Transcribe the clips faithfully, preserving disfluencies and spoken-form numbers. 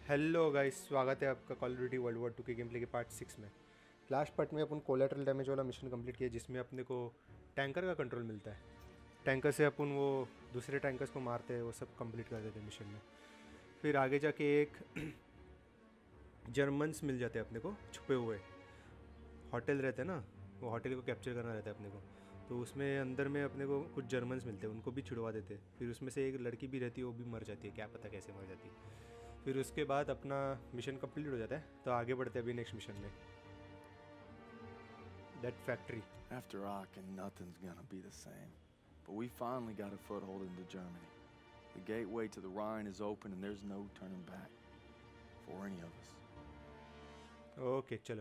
Hello guys, स्वागत है आपका Call of Duty World War Two के गेम प्ले के पार्ट सिक्स में। लास्ट पार्ट में अपन कोलेटरल डैमेज वाला मिशन कंप्लीट किया, जिसमें अपने को टैंकर का कंट्रोल मिलता है। टैंकर से अपन वो दूसरे टैंकर्स को मारते हैं, वो सब कंप्लीट कर देते हैं मिशन में। फिर आगे जाके एक जर्मन्स मिल जाते हैं अपने को, छुपे हुए होटल रहते हैं ना, वो होटल को कैप्चर करना रहता है अपने को। तो उसमें अंदर में अपने को कुछ जर्मन्स मिलते हैं, उनको भी छुड़वा देते हैं। फिर उसमें से एक लड़की भी रहती है, वो भी मर जाती है, क्या पता कैसे मर जाती है। फिर उसके बाद अपना मिशन कंप्लीट हो जाता है, तो आगे बढ़ते हैं अभी नेक्स्ट मिशन में, that factory. After Aachen, nothing's gonna be the same. But we finally got a foothold into Germany. The gateway to the Rhine is open and there's no turning back for any of us. Okay चलो।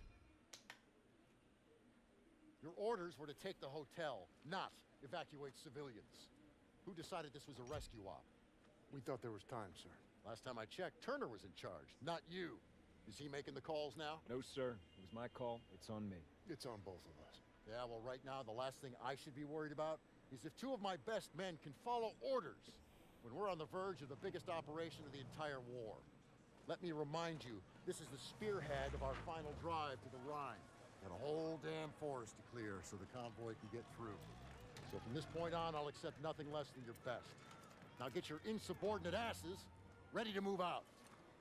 Your orders were to take the hotel, not evacuate civilians. Who decided this was a rescue op? We thought there was time, sir. Last time I checked, Turner was in charge, not you. Is he making the calls now? No, sir. It was my call. It's on me. It's on both of us. Yeah, well, right now, the last thing I should be worried about is if two of my best men can follow orders when we're on the verge of the biggest operation of the entire war. Let me remind you, this is the spearhead of our final drive to the Rhine. Got a whole damn forest to clear so the convoy can get through. So from this point on, I'll accept nothing less than your best. Now get your insubordinate asses ready to move out.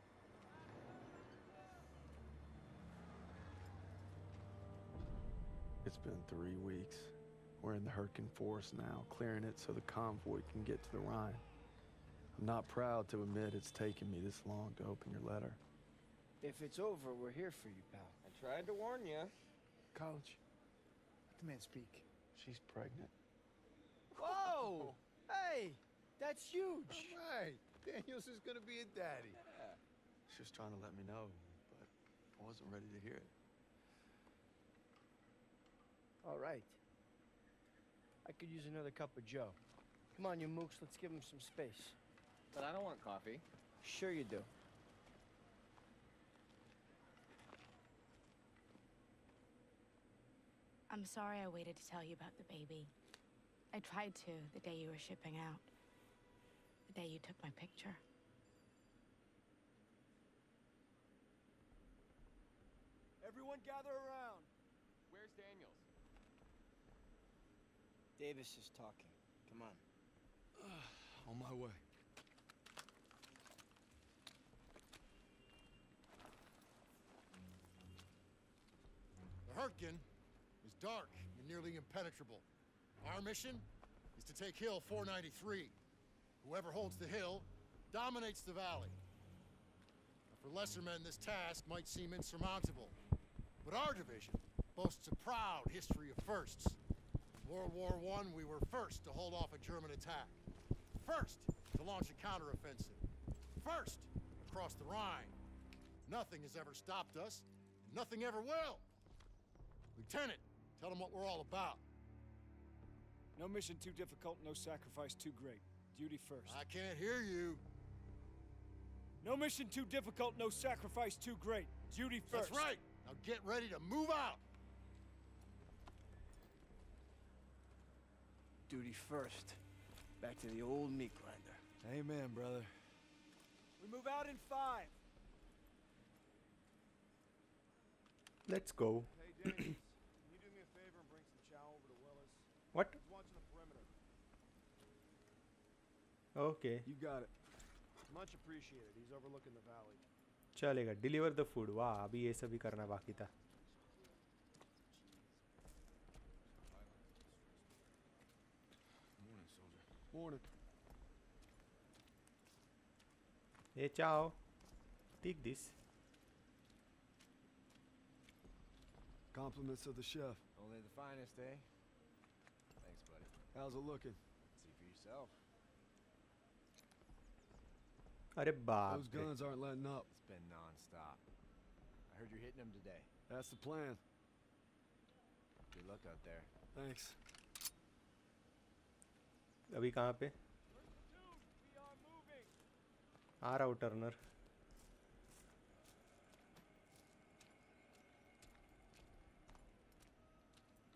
It's been three weeks. We're in the Hurricane Forest now, clearing it so the convoy can get to the Rhine. I'm not proud to admit it's taken me this long to open your letter. If it's over, we're here for you, pal. I tried to warn you. College, let the man speak. She's pregnant. Whoa! Hey, that's huge. All right, Daniels is gonna be a daddy. She was trying to let me know, but I wasn't ready to hear it. All right. I could use another cup of joe. Come on, you mooks, let's give him some space. But I don't want coffee. Sure you do. I'm sorry I waited to tell you about the baby. I tried to the day you were shipping out. The day you took my picture. Everyone gather around. Where's Daniels? Davis is talking. Come on. On my way. The Hurtgen is dark and nearly impenetrable. Our mission is to take Hill four ninety-three. Whoever holds the hill dominates the valley. Now, for lesser men, this task might seem insurmountable. But our division boasts a proud history of firsts. In World War One, we were first to hold off a German attack. First to launch a counteroffensive. First across the Rhine. Nothing has ever stopped us, and nothing ever will. Lieutenant, tell them what we're all about. No mission too difficult, no sacrifice too great. Duty first. I can't hear you. No mission too difficult, no sacrifice too great. Duty first. That's right. Now get ready to move out. Duty first. Back to the old meat grinder. Amen, brother. We move out in five. Let's go. Hey, Daniels, can you do me a favor and bring some chow over to Willis? What? He's watching the perimeter. Okay, You got it. Much appreciated. He's overlooking the valley. चलेगा। Deliver the food. वाह, अभी ये सभी करना बाकी था। Morning, soldier. Morning. Hey, ciao. Take this. Compliments of the chef. Only the finest, eh? Thanks, buddy. How's it looking? See for yourself. अरे Those बाप रे। guns aren't letting up. It's been non-stop. I heard you're hitting them today. That's the plan. Good luck out there. Thanks. अभी कहाँ पे? आ रहा हूँ Turner.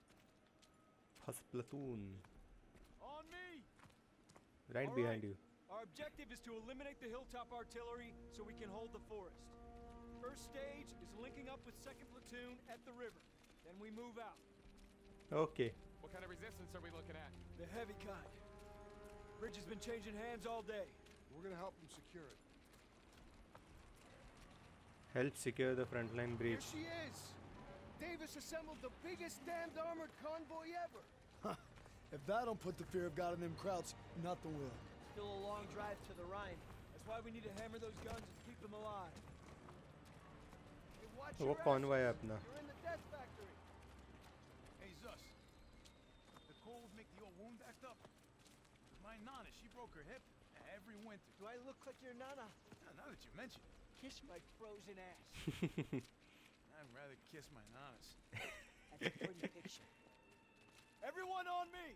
First platoon. On me! Right All behind right. you. Our objective is to eliminate the hilltop artillery so we can hold the forest. First stage is linking up with second platoon at the river. Then we move out. Okay. What kind of resistance are we looking at? The heavy kind. Bridge has been changing hands all day. We're gonna help them secure it. Help secure the frontline Here breach. she is. Davis assembled the biggest damned armored convoy ever. Huh. If that don't put the fear of God in them crowds, nothing will. Still a long drive to the Rhine. That's why we need to hammer those guns and keep them alive. Hey, watch वो your convoy है asses. अपना. You're in the death factory. Hey, Zus. The coals make the old wound act up. My Nana, she broke her hip every winter. Do I look like your nana? Now, now that you mention it, Kiss my frozen ass. I'd rather kiss my Nanas. That's a pretty picture. Everyone on me!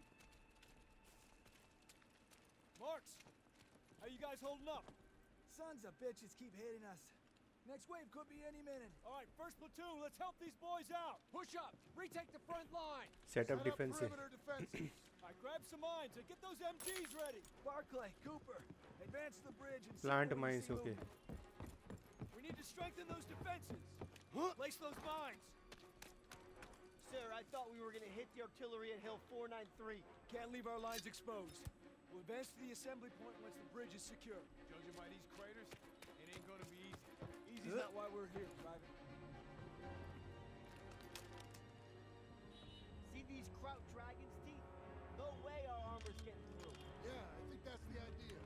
Marks, how you guys holding up? Sons of bitches keep hitting us. Next wave could be any minute. All right, first platoon, let's help these boys out. Push up, retake the front line. Set up defense. perimeter defenses. I grab some mines and get those M Gs ready. Barclay, Cooper, advance to the bridge and Plant see where we mines, see okay. movement. We need to strengthen those defenses. Place those mines. Sir, I thought we were gonna hit the artillery at Hill four ninety-three. Can't leave our lines exposed. We'll advance to the assembly point once the bridge is secure. Judging by these craters, it ain't gonna be easy. Easy's not why we're here, Private. See these Kraut dragons' teeth? No way our armor's getting through. Yeah, I think that's the idea.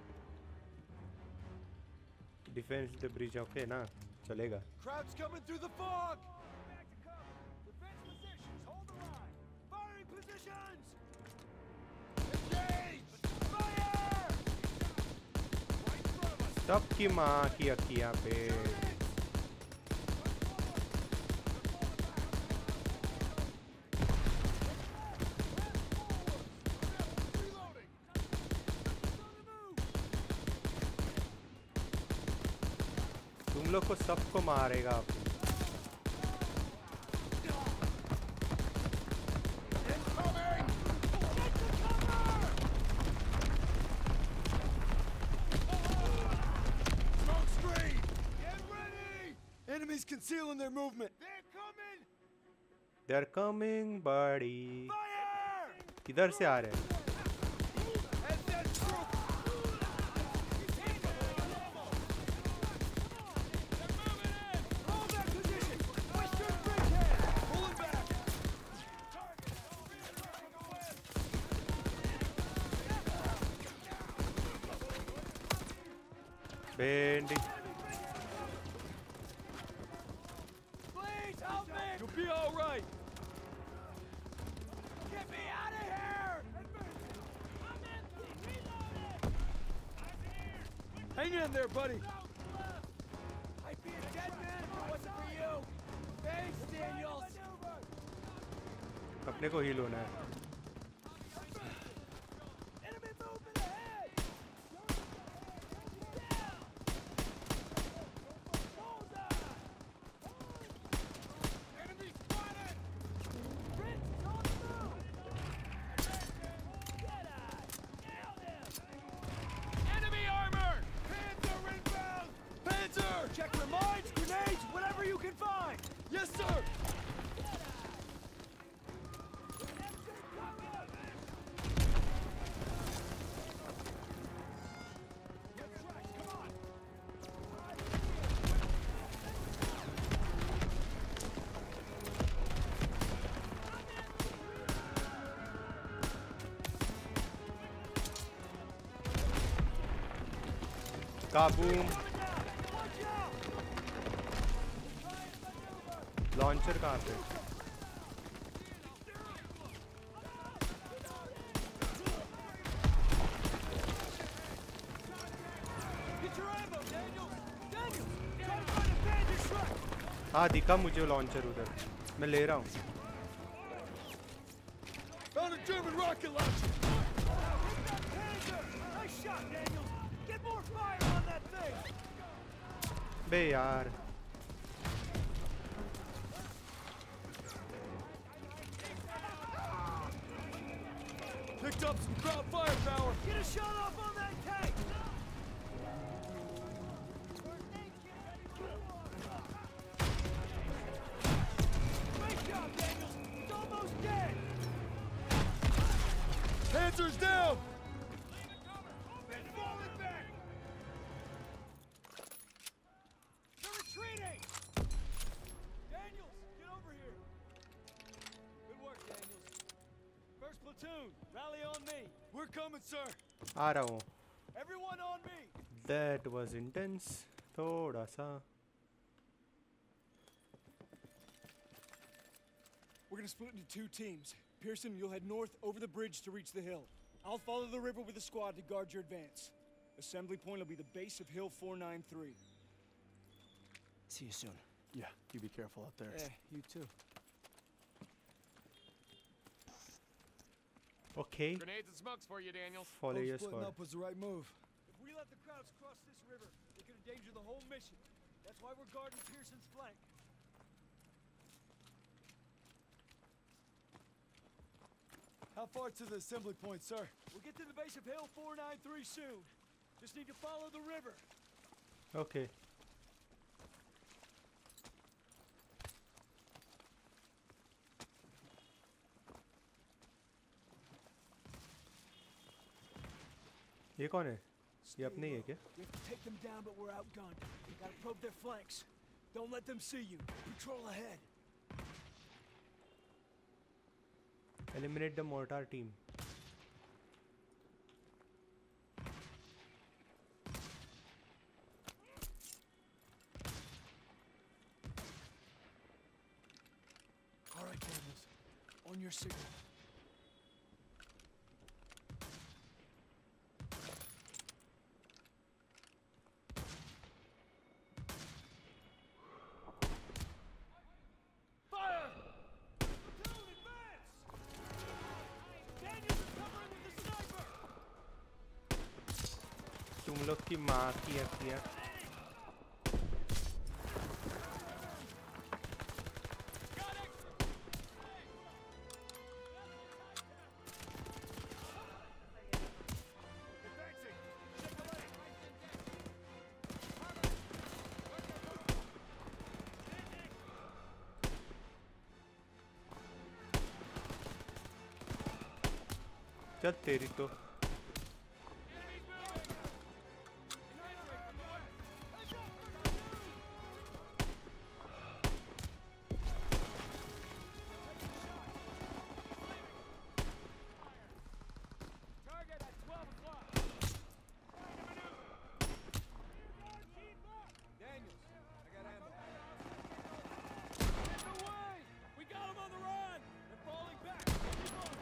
Defense the bridge, okay ना? चलेगा. Kraut's coming through the fog! Back to cover. Defense positions, hold the line. Firing positions! Engage! Fire! Right in front of us. सबकी माँ की अखियाँ पे. तुम लोग को सबको मारेगा आप. Enemies concealing their movement. They're coming! They're coming, buddy. Fire! किधर से आ रहे हैं? And then troop! They're moving in! Hold that position! Western bridgehead! Pulling back! Bendy. Please help me! You'll be all right! Get me out of here! I'm empty! Reloaded! I'm here! Hang in there, buddy! I'd be a dead man if it wasn't for you! Thanks, Daniels! अपने को heal होना है. Enemy movement ahead! Enemy spotted! Fritz, it's on the move! Get out! Nailed him! Enemy armor! Panzer inbound! Panzer! Check for mines, grenades, whatever you can find! Yes, sir! Kaboom. Launcher कहाँ पे? Get your ammo, Daniels! Daniels! Try to find a bandit truck! हाँ दिखा मुझे launcher उधर. मैं ले रहा हूँ. Found a German rocket launcher! Panzer! Nice shot, Daniels! Get more fire on that thing! बे यार. Picked up some crowd firepower! Get a shot off on that tank! platoon, rally on me. We're coming, sir. आ रहा हूँ. Everyone on me. That was intense. थोड़ा सा. We're gonna split into two teams. Pearson, you'll head north over the bridge to reach the hill. I'll follow the river with a squad to guard your advance. Assembly point will be the base of Hill four ninety-three. See you soon. Yeah, you be careful out there. Eh, you too. Okay. Grenades and smokes for you, Daniels. Follow Hope your splitting squad. up was the right move. If we let the crowds cross this river, it could endanger the whole mission. That's why we're guarding Pearson's flank. How far to the assembly point, sir? We'll get to the base of Hill four ninety-three soon. Just need to follow the river. Okay. ये कौन है? ये अपने ही है क्या? We have to take them down, but we're outgunned. We gotta probe their flanks. Don't let them see you. Patrol ahead. Eliminate the mortar team. All right, Daniels. On your signal. Fire! Platoon, advance! Daniels is covering with the sniper! तुम लोग की माँ की हत्या. चल तेरी तो. Target at twelve o'clock. Daniels, I got ammo. Get away! We got them on the run! They're falling back. Keep on.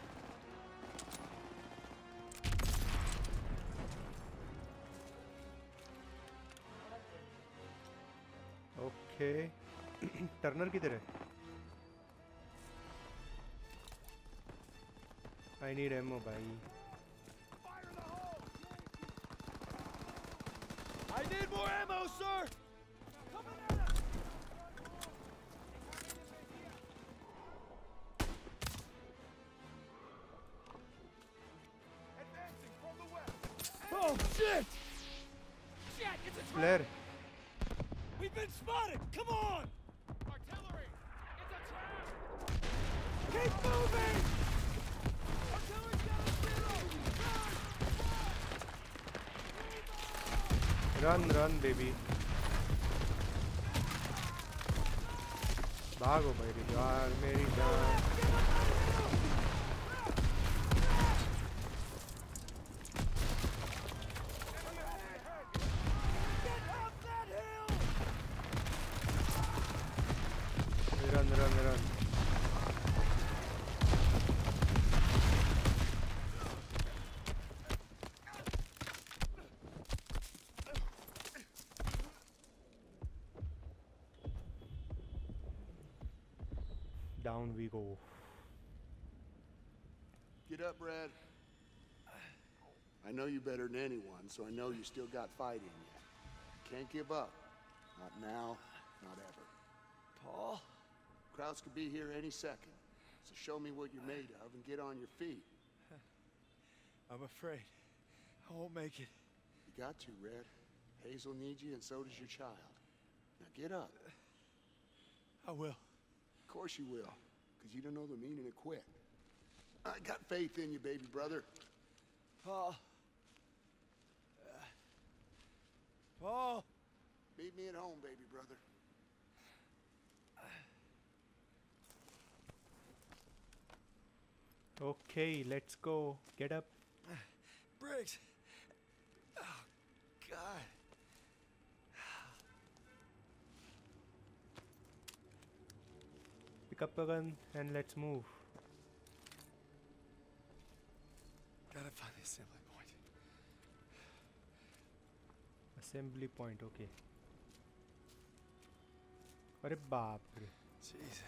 Okay. Turner किधर है? I need ammo भाई. Fire in the hole! I need more ammo, sir! Coming at us! Advancing from the west! Oh, shit! Shit, it's a trap! Flare. We've been spotted! Come on! Artillery! It's a trap! Keep moving! Artillery's got a zero! Run, run, baby. भागो मेरी जान, मेरी जान. Get up that hill! Run, run, run. Down we go. Get up, Brad. I know you better than anyone, so I know you still got fight in you. Can't give up. Not now, not ever. Paul? Krauts could be here any second, so show me what you're made of and get on your feet. I'm afraid I won't make it. You got to, Red. Hazel needs you, and so does your child. Now get up. I will. Of course you will, because you don't know the meaning of quit. I got faith in you, baby brother. Paul. Uh, Paul. Meet me at home, baby brother. Okay, let's go. Get up. Briggs. Oh, God. Pick up a gun and let's move. Gotta find the assembly point. Assembly point, okay. अरे बाप रे. Jesus.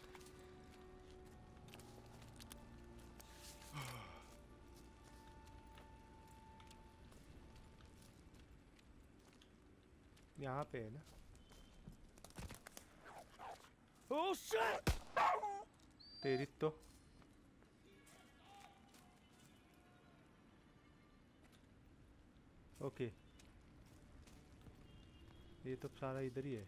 यहाँ पे है ना. Oh shit! तेरी तो. Okay. ये तो सारा इधर ही है.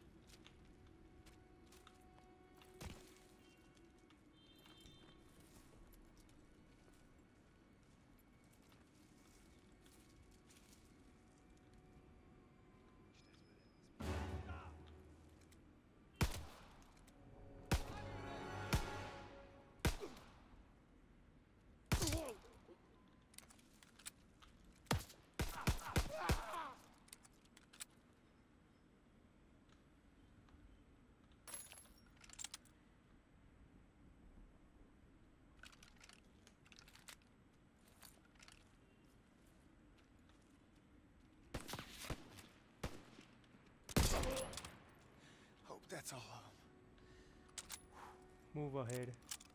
That's all of them. Move ahead.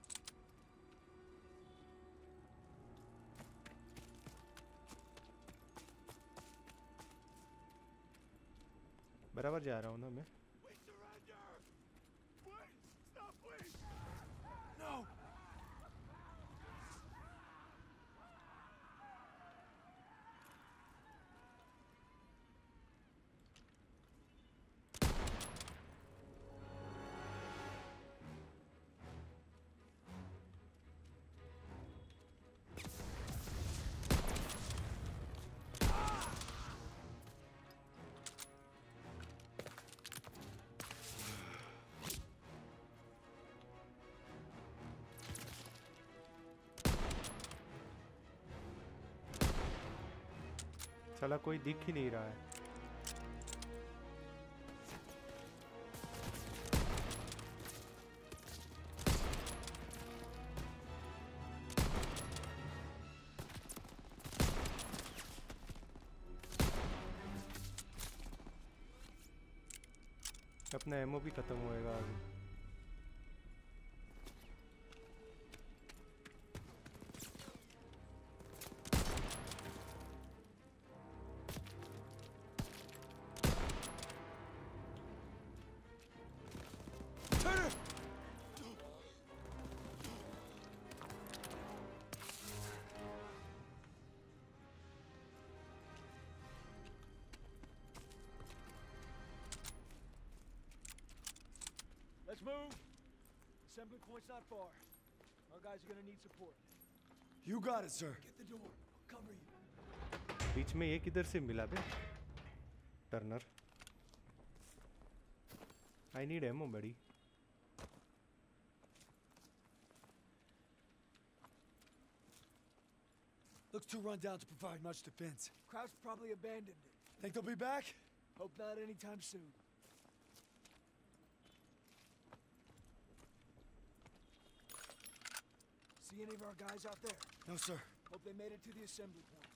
बराबर जा रहा हूँ ना मैं. We surrender! Wait! Stop, please! No! साला कोई दिख ही नहीं रहा है. अपना एमओ भी खत्म होएगा अभी. Let's move. Assembly point's not far. Our guys are gonna need support. You got it, sir. Get the door. I'll cover you. बीच में ये किधर से मिला बे? Turner. I need ammo, buddy. Looks too run down to provide much defense. Kraut's probably abandoned it. Think they'll be back? Hope not anytime soon. See any of our guys out there? No, sir. Hope they made it to the assembly point.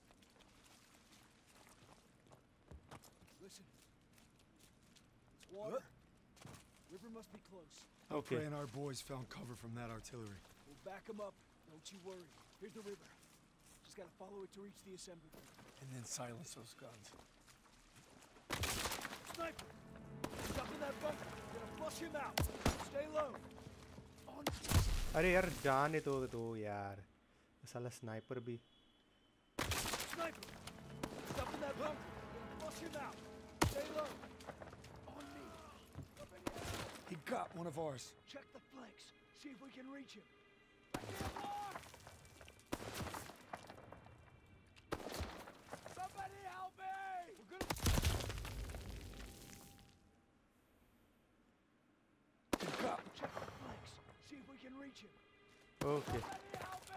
Listen. It's water. River must be close. Okay. Praying our boys found cover from that artillery. We'll back them up. Don't you worry. Here's the river. Just gotta follow it to reach the assembly point. And then silence those guns. Sniper! He's up in that bunker. We're gonna flush him out. Stay low. On. अरे यार जाने तो दो यार. साला sniper भी. Sniper! He's up in that bunker. We're gonna flush him out. Stay low. On me. He got one of ours. Check the flanks. See if we can reach him. Somebody help me! We're gonna... He got... Check the flanks. See if we can reach him. Okay. Somebody help me!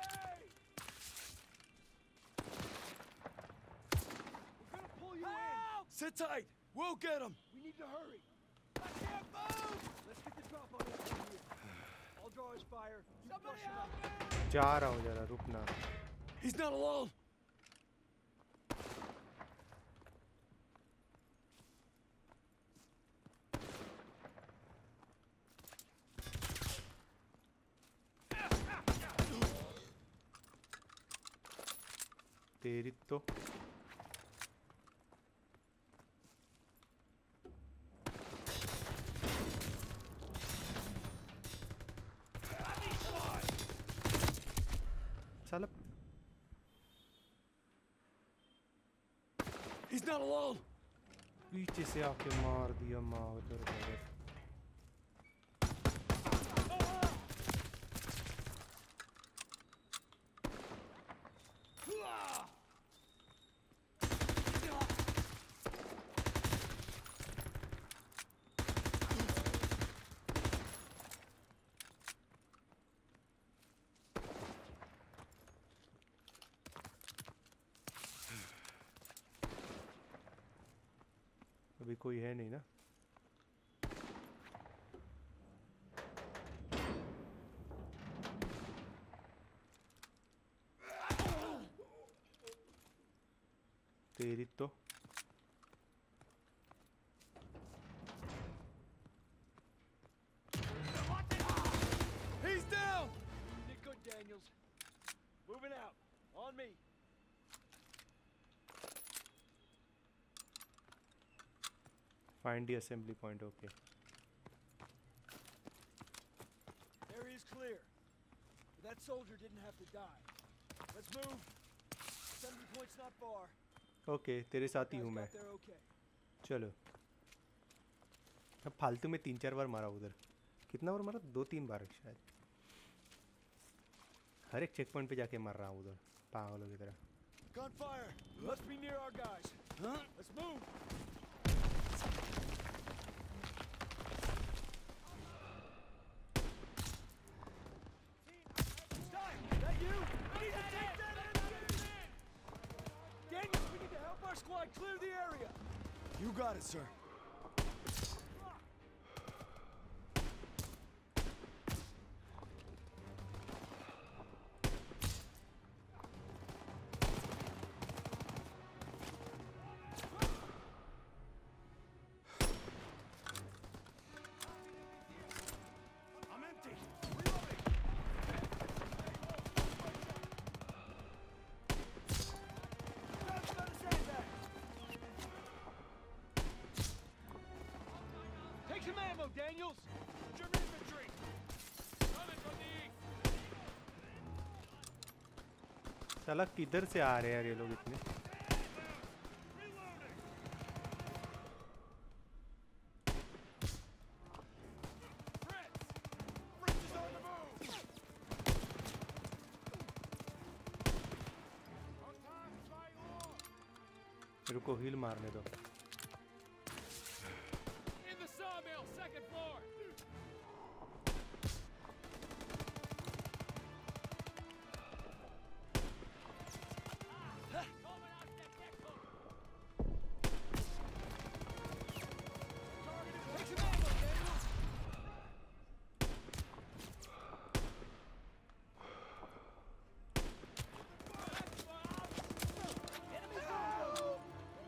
tight. We'll get him. We need to hurry. I can't move! Let's get the drop on him from here. I'll draw his fire. You Somebody flush him help out. me! जा रहा हूँ जरा रुकना. He's not alone. तेरी तो साला He's not alone. पीछे से आके मार दिया मार कर अभी कोई है नहीं ना. तेरी तो He's down. You did good, Daniels. Moving out. On me. find the assembly point. Okay. Area is clear. But that soldier didn't have to die. Let's move. Assembly point's not far. Okay, तेरे साथ ही हूँ मैं. Guys got there okay. चलो. अब फालतू में तीन चार बार मारा उधर. कितना बार मारा? दो तीन बार शायद. हर एक चेक पॉइंट पे जाके मार रहा हूँ उधर पागलों की तरह. Gunfire. Must be near our guys. Huh? Let's move. Stein, is that you? We need to take that enemy! Daniels, we need to help our squad clear the area. You got it, sir. I'm empty. Reloading. Guys, got a sandbag. Take some ammo, Daniels. German infantry. Coming from the east. साला किधर से आ रहे हैं यार ये लोग इतने. Reloading. Fritz. Fritz is on the move. Our time is flying along. रुको हील मारने दो. In the sawmill, second floor. Take some ammo, Daniels. Enemy down.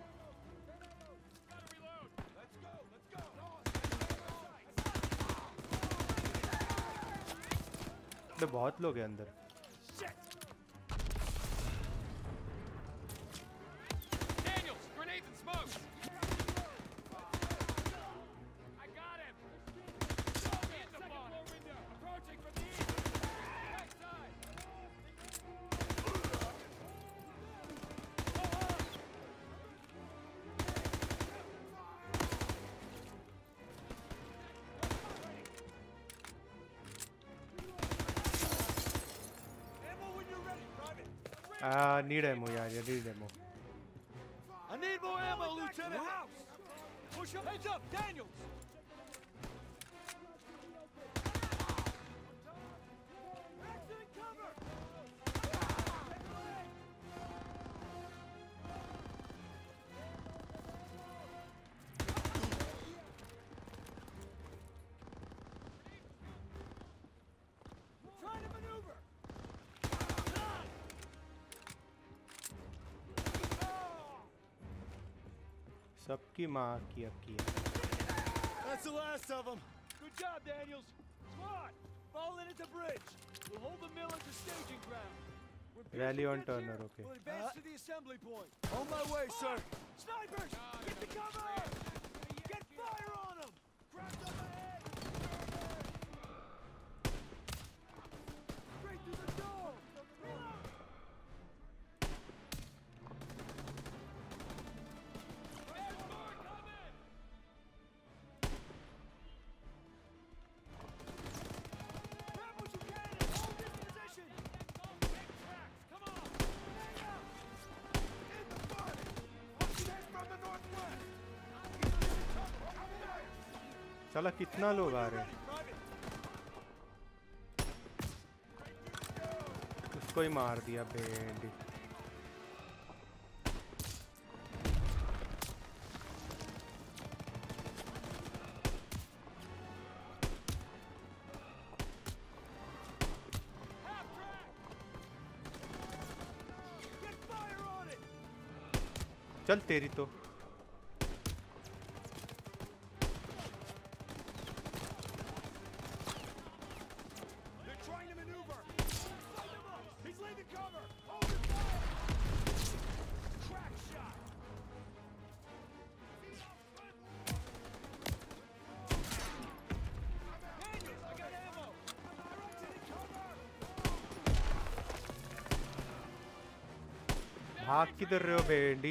Gotta reload. Let's go. Let's go. अबे बहुत लोग हैं अंदर. Daniels, grenades and smokes. I got him. In the bottom. Window. Approaching from the east. Right side. Ammo when you're ready, Private. I need ammo यार ये need ammo. I need more ammo, Lieutenant. House. Push up. Heads up, Daniels. Excellent cover. आपकी माँ की आपकी That's the last of them. Good job, Daniels. Squad, fall in at the bridge. We'll hold the mill as a staging ground. When Pearson Rally on gets Turner, here, okay. We'll advance to the assembly point. On my way, sir. Snipers, get the cover. Get fire on them. Crack up ahead. Straight through the door. साला कितना लोग आ रहे हैं उसको ही मार दिया बेंडी चल तेरी तो भाग किधर रहे हो बेंडी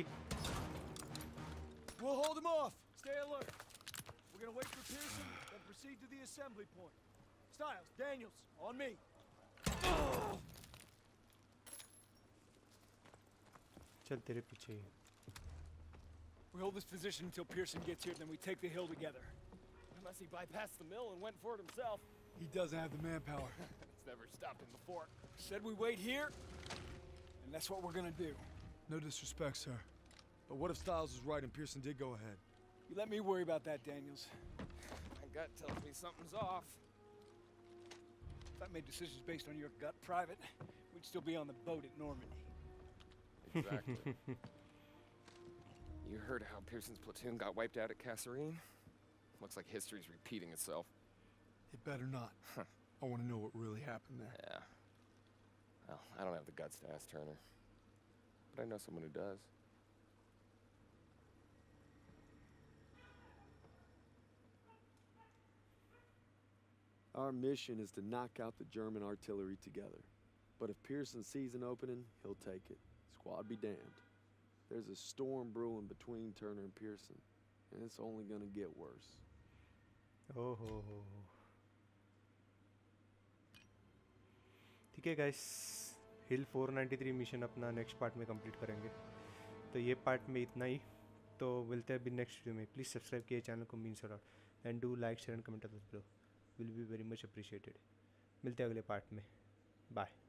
We'll hold them off. Stay alert. We're gonna wait for Pearson, then proceed to the assembly point. Styles, Daniels, on me. चल तेरे पीछे ही We hold this position until Pearson gets here, then we take the hill together. Unless he bypassed the mill and went for it himself. He doesn't have the manpower. It's never stopped him before. Said we wait here, and that's what we're gonna do. No disrespect, sir. But what if Styles was right and Pearson did go ahead? You let me worry about that, Daniels. My gut tells me something's off. If I made decisions based on your gut private, we'd still be on the boat at Normandy. Exactly. You heard how Pearson's platoon got wiped out at Kasserine? Looks like history's repeating itself. It better not. Huh. I want to know what really happened there. Yeah. Well, I don't have the guts to ask Turner. But I know someone who does. Our mission is to knock out the German artillery together. But if Pearson sees an opening, he'll take it. Squad be damned. There's a storm brewing between Turner and Pearson, and it's only gonna get worse. Oh ho ho. ठीक है guys, Hill four ninety three mission अपना next part में complete करेंगे. तो ये part में इतना ही. तो मिलते हैं अभी नेक्स्ट वीडियो में. प्लीज़ सब्सक्राइब किए चैनल को means out and do like share and comment below. Will be very much appreciated. मिलते हैं अगले पार्ट में. बाय.